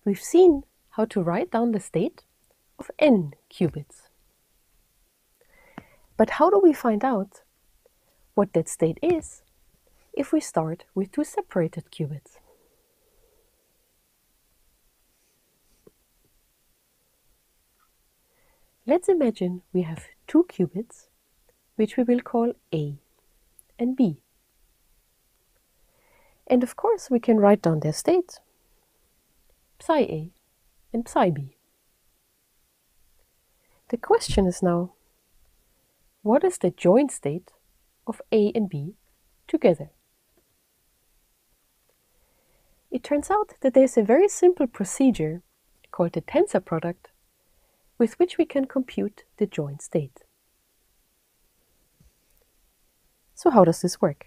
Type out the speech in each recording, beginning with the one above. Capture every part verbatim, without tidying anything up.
we've seen how to write down the state of n qubits. But how do we find out what that state is if we start with two separated qubits? Let's imagine we have two qubits, which we will call A and B. And of course, we can write down their states, psi A and psi B. The question is now, what is the joint state of A and B together? It turns out that there's a very simple procedure called the tensor product with which we can compute the joint state. So how does this work?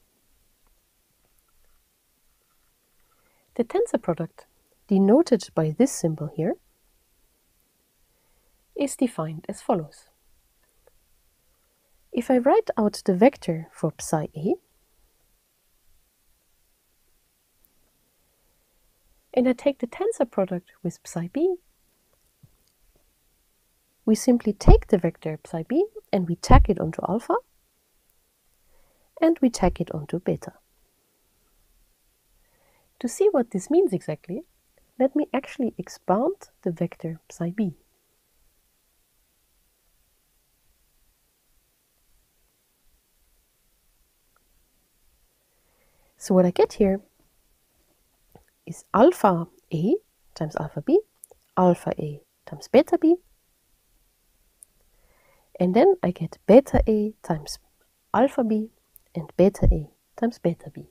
The tensor product, denoted by this symbol here, is defined as follows. If I write out the vector for psi A, and I take the tensor product with psi B, we simply take the vector psi B and we tack it onto alpha, and we tack it onto beta. To see what this means exactly, let me actually expand the vector psi B. So what I get here is alpha A times alpha B, alpha A times beta B, and then I get beta A times alpha B and beta A times beta B.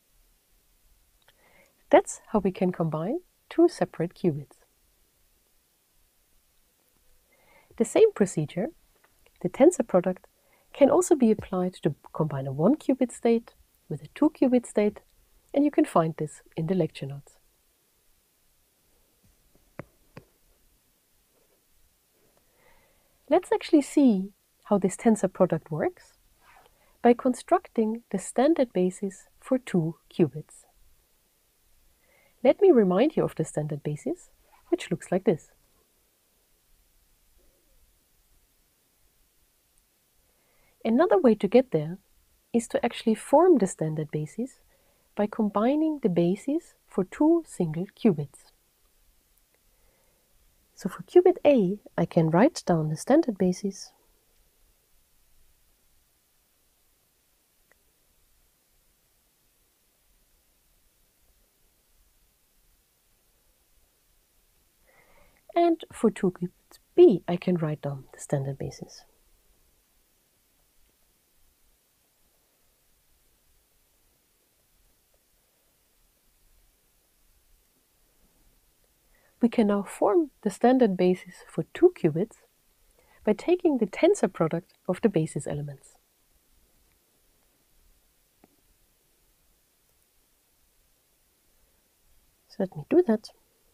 That's how we can combine two separate qubits. The same procedure, the tensor product, can also be applied to combine a one qubit state with a two qubit state, and you can find this in the lecture notes. Let's actually see how this tensor product works by constructing the standard basis for two qubits. Let me remind you of the standard basis, which looks like this. Another way to get there is to actually form the standard basis by combining the bases for two single qubits. So for qubit A, I can write down the standard basis and for two qubits B, I can write down the standard basis. We can now form the standard basis for two qubits by taking the tensor product of the basis elements. So let me do that.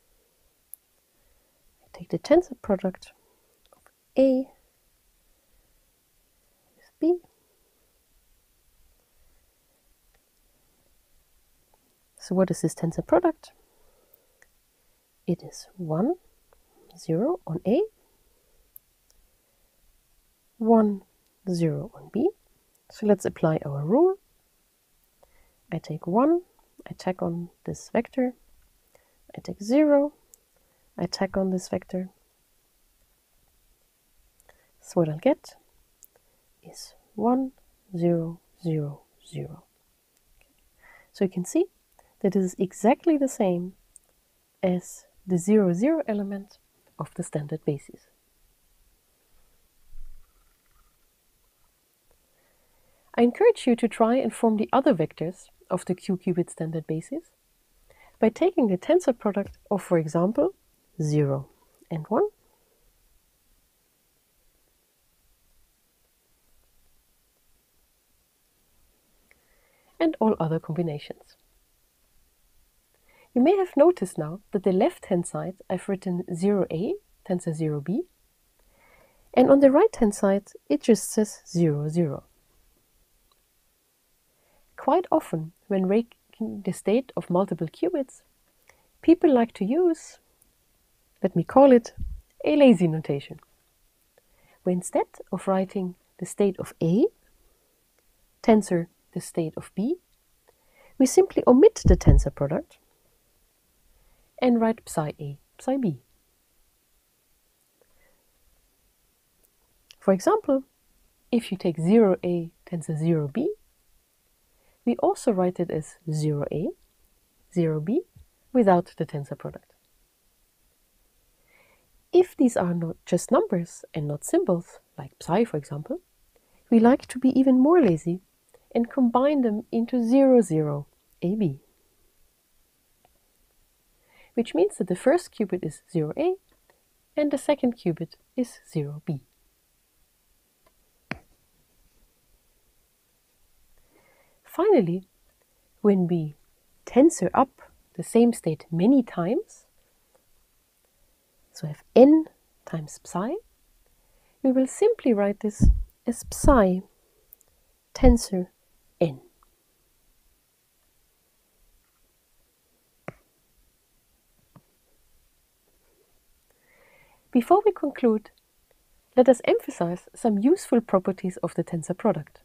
I take the tensor product of A with B. So what is this tensor product? It is one, zero on A, one, zero on B. So let's apply our rule. I take one, I tack on this vector. I take zero, I tack on this vector. So what I'll get is one, zero, zero, zero. So you can see that it is exactly the same as the zero, zero element of the standard basis. I encourage you to try and form the other vectors of the q-qubit standard basis by taking the tensor product of, for example, zero and one, and all other combinations. You may have noticed now that the left-hand side I've written zero A, tensor zero B, and on the right-hand side it just says zero, zero. Quite often, when raking the state of multiple qubits, people like to use, let me call it, a lazy notation, where instead of writing the state of A, tensor the state of B, we simply omit the tensor product and write psi A, psi B. For example, if you take zero A tensor zero B, we also write it as zero A, zero B without the tensor product. If these are not just numbers and not symbols, like psi for example, we like to be even more lazy and combine them into zero, zero, A B. Which means that the first qubit is zero A and the second qubit is zero B. Finally, when we tensor up the same state many times, so have n times psi, we will simply write this as psi tensor n. Before we conclude, let us emphasize some useful properties of the tensor product.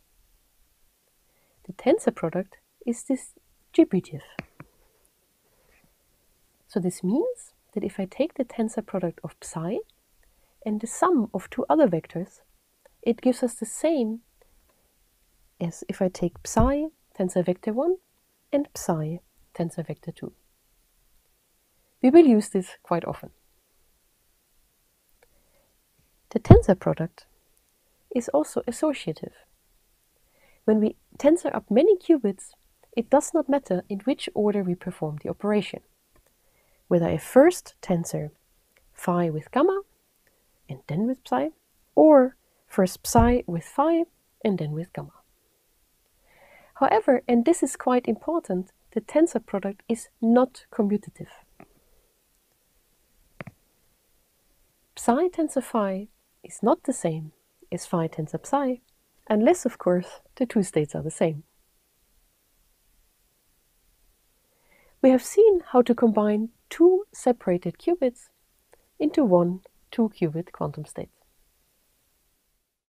The tensor product is distributive. So this means that if I take the tensor product of psi and the sum of two other vectors, it gives us the same as if I take psi tensor vector one and psi tensor vector two. We will use this quite often. The tensor product is also associative. When we tensor up many qubits, it does not matter in which order we perform the operation. Whether I first tensor phi with gamma and then with psi, or first psi with phi and then with gamma. However, and this is quite important, the tensor product is not commutative. Psi tensor phi is not the same as phi tensor psi, unless, of course, the two states are the same. We have seen how to combine two separated qubits into one two-qubit quantum state.